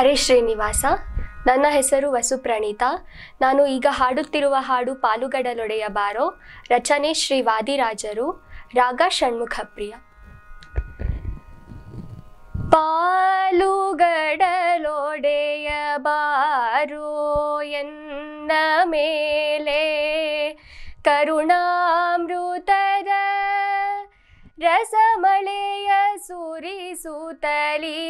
ಹರೇ ಶ್ರೀನಿವಾಸ. ನನ್ನ ಹೆಸರು ವಸುಪ್ರಣೀತಾ. ನಾನು ಈಗ ಹಾಡುತ್ತಿರುವ ಹಾಡು ಪಾಲುಗಡಲೊಡೆಯ ಬಾರೋ. ರಚನೆ ಶ್ರೀ ವಾದಿರಾಜರು. ರಾಗ ಷಣ್ಮುಖಪ್ರಿಯ. ಪಾಲುಗಡಲೊಡೆಯ ಬಾರೋ ಎನ್ನ ಮೇಲೆ ಕರುಣಾಮೃತದ ರಸಮಳೆಯ ಸುರಿಸುತ್ತಲಿ.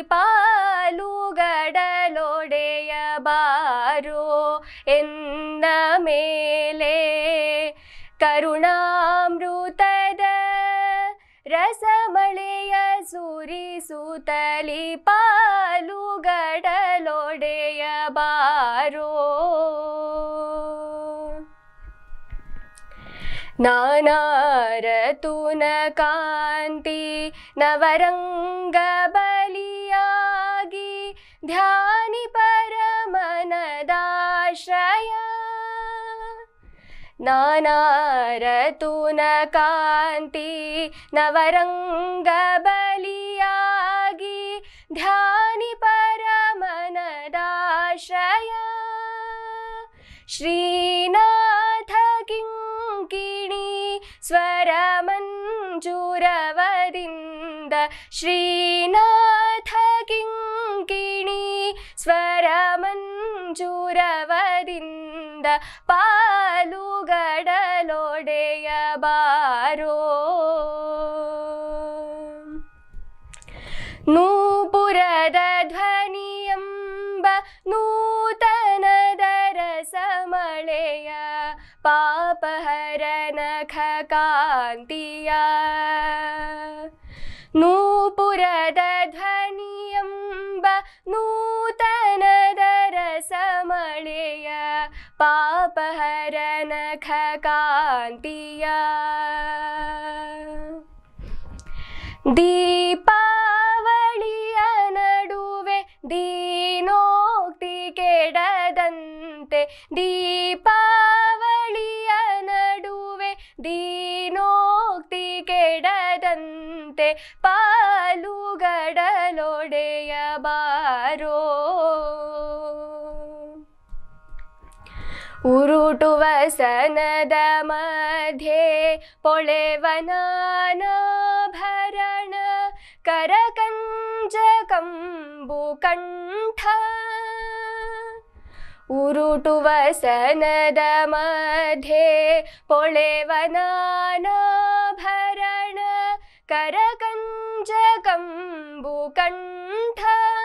ಪಾಲುಗಡಲೊಡೆಯ ಬಾರೋ ಎನ್ನ ಮೇಲೆ ಕರುಣಾಮೃತದ ರಸಮಳೆಯ ಸುರಿಸುತ್ತಲಿ. ಪಾಲುಗಡಲೊಡೆಯ ಬಾರೋ. ನಾನಾರತುನ ಕಾಂತಿ ನವರಂಗ ಬಲಿಯಾಗಿ ಧ್ಯಾನಿ ಪರಮನದಾಶ್ರಯ. ನಾನಾರತುನ ಕಾಂತಿ ನವರಂಗ ಬಲಿಯಾಗಿ ಧ್ಯಾನಿ ಪರಮನದಾಶ್ರಯ. ಶ್ರೀನಾಥ ಕಿಂಕಿಣಿ ಸ್ವರ ಮಂಜುರವದಿಂದ. ಶ್ರೀನಾಥ ಕಿಂಕಿಣಿ ಸ್ವರ ಮಂಜುರವದಿಂದ ಪಾಲುಗಡಲೊಡೆಯ ಬಾರೋ. ನೂಪುರದ ಧ್ವನಿಯೆಂಬ ನೂತನದ ರಸಮಳೆಯ ಪಾಪಹರನ ಕಾಂತಿಯ. ನೂಪುರದ ಧ್ವನಿಯೆಂಬ ನೂತನದ ರಸಮಳೆಯ ಪಾಪಹರನ ಕಾಂತಿಯ. ದೀಪಾವಳಿಯ ನಡುವೆ ದೀನೋಕ್ತಿ ಕೆಡದಂತೆ. ದೀಪಾವಳಿಯ ನಡುವೆ ದೀನೋಕ್ತಿ ಕೆಡದಂತೆ ಪಾಲುಗಡಲೊಡೆಯ ಬಾರೋ. ಉರುಟುವ ಸನದ ಮಧ್ಯೆ ಪೊಳೆವನಾಭರಣ ಕರಕಂಜ ಕಂಬು ಕಂಠ. ಉರುಟುವ ಸನದ ಮಧ್ಯೆ ಪೊಳೆವನಾಭರಣ ಕರಕಂಜ ಕಂಬು ಕಂಠ.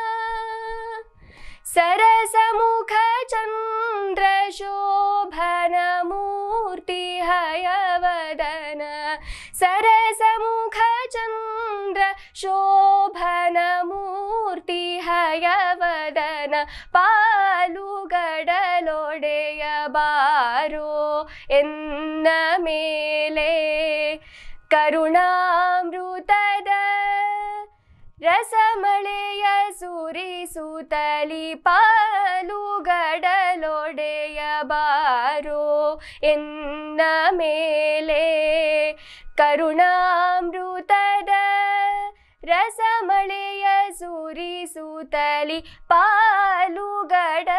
ಸರಸಮುಖ ಚಂದ್ರ ಶೋಭನ ಮೂರ್ತಿ ಹಯವದನ. ಸರಸಮುಖ ಚಂದ್ರ ಶೋಭನ ಮೂರ್ತಿ ಹಯವದನ ಪಾಲುಗಡಲೊಡೆಯ ಬಾರೋ ಎನ್ನ ಮೇಲೆ ಕರುಣಾಮೃತದ ರಸಮಳೆಯ ಸುರಿಸುತ್ತಲಿ. ಪಾಲುಗಡಲೊಡೆಯ ಬಾರೋ ಎನ್ನ ಮೇಲೆ ಕರುಣಾಮೃತದ ರಸಮಳೆಯ ಸುರಿಸುತ್ತಲಿ. ಪಾಲುಗಡ